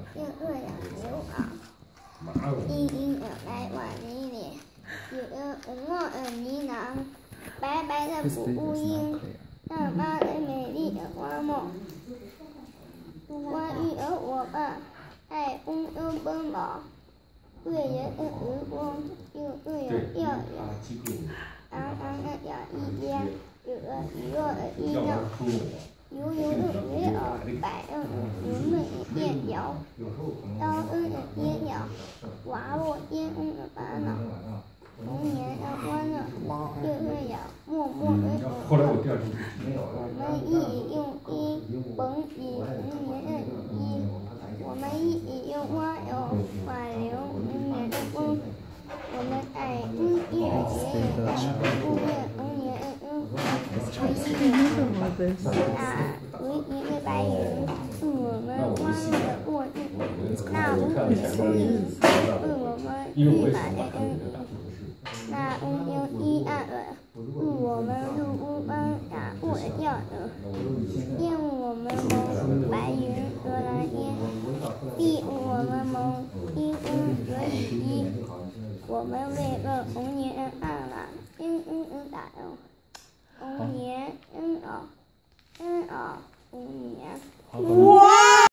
又饿了牛袄，一婴儿来碗里脸，有个无墨的呢喃，白白的布乌鹰，大妈的美丽的花梦。关于我吧，爱风又奔跑，对人的时光又对人耀眼，长长的脚一边，有个雨落的衣裳。油油的水袄，白又油嫩的面条，高温的煎饺，滑落天空的烦恼，童年的欢乐，就这样默默地走过。我们一起用心缝补童年的雨衣，我们一起用花油挽留童年的风，我们在日夜节日中度过童年的生活。唯一的白云是我们欢乐的过去，那无比的孤影是我们预满的恩义，那乌牛一暗吻是我们入屋般打破的笑声，愿我们蒙白云和蓝天，庇护我们蒙清风和雨滴，我们为了童年的灿烂深深的打动。童年真好，真好，童年。 哇！